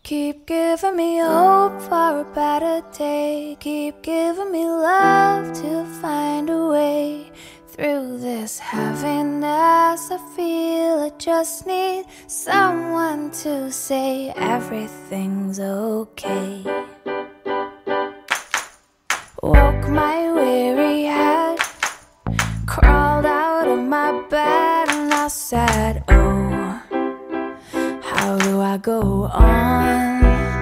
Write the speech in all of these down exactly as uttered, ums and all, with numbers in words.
Keep giving me hope for a better day. Keep giving me love to find a way through this heaviness I feel. I just need someone to say everything's okay. Woke my weary head, crawled out of my bed, and I said, oh, how do I go on?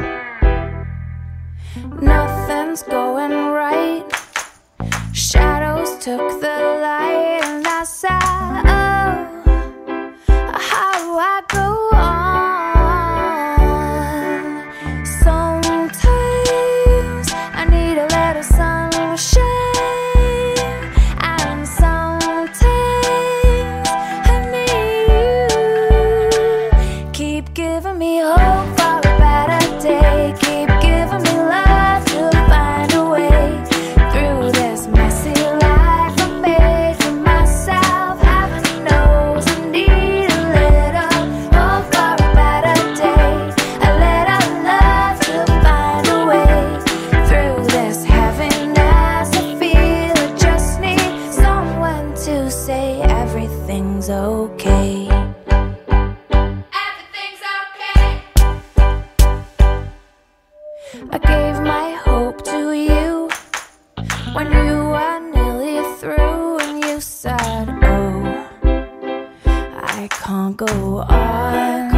Nothing's going right. Shadows took the light, and I said, oh, how do I go on? Sometimes I need a little sunshine, and sometimes I need you. Keep giving me hope for a better day. Keep giving me love to find a way through this messy life I made for myself. Heaven knows I need a little hope for a better day, a little love to find a way through this heaviness I feel. I just need someone to say everything's okay. I gave my hope to you when you were nearly through, and you said, oh, I can't go on.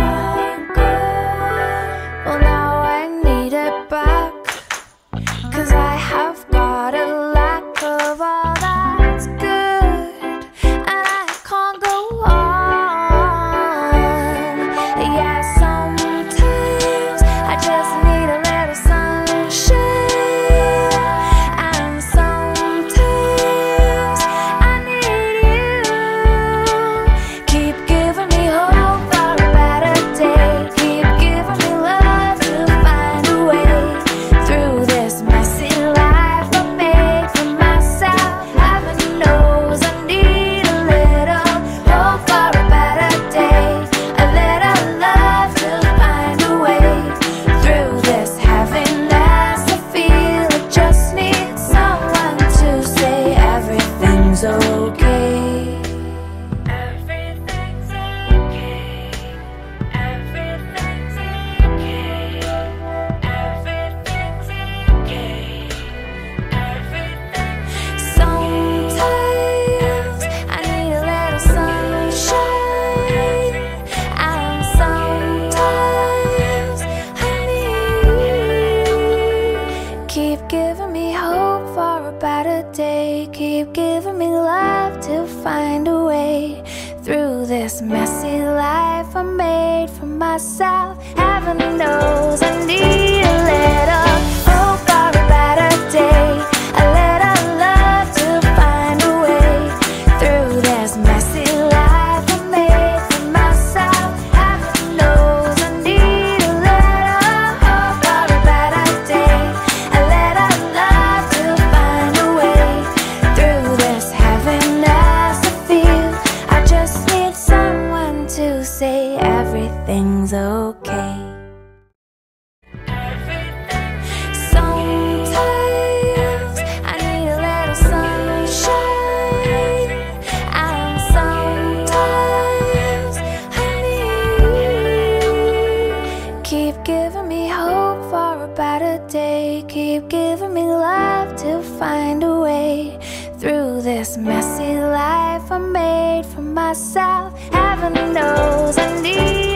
Well, now I need it back, 'cause I have got a lack of all that's good, and I can't go on. Yeah, sometimes I just need a little sunshine, and sometimes I need you. Keep giving me hope for a better day. Keep giving me love to find a way through this messy life I made for myself. Heaven knows I need a little hope for a better day, a little love to find a way through this heaviness I feel. I just need someone to say everything's okay. Everything's okay. Everything's okay. Everything's okay. Everything. Sometimes I need a little sunshine, and sometimes I need you. Keep giving me hope for a better day. Keep giving me love to find a way through this messy life I made for myself. Heaven knows I need a little hope for a better day, a little love to find a way through this messy life I made for myself. Heaven knows I need a little hope for a better day, a little love to find a way through this heaviness I feel. I just need someone to say everything's okay. Sometimes I need a little sunshine, and sometimes I need you. Keep giving me hope for a better day. Keep giving me love to find a way through this messy life I made for myself. Heaven knows I need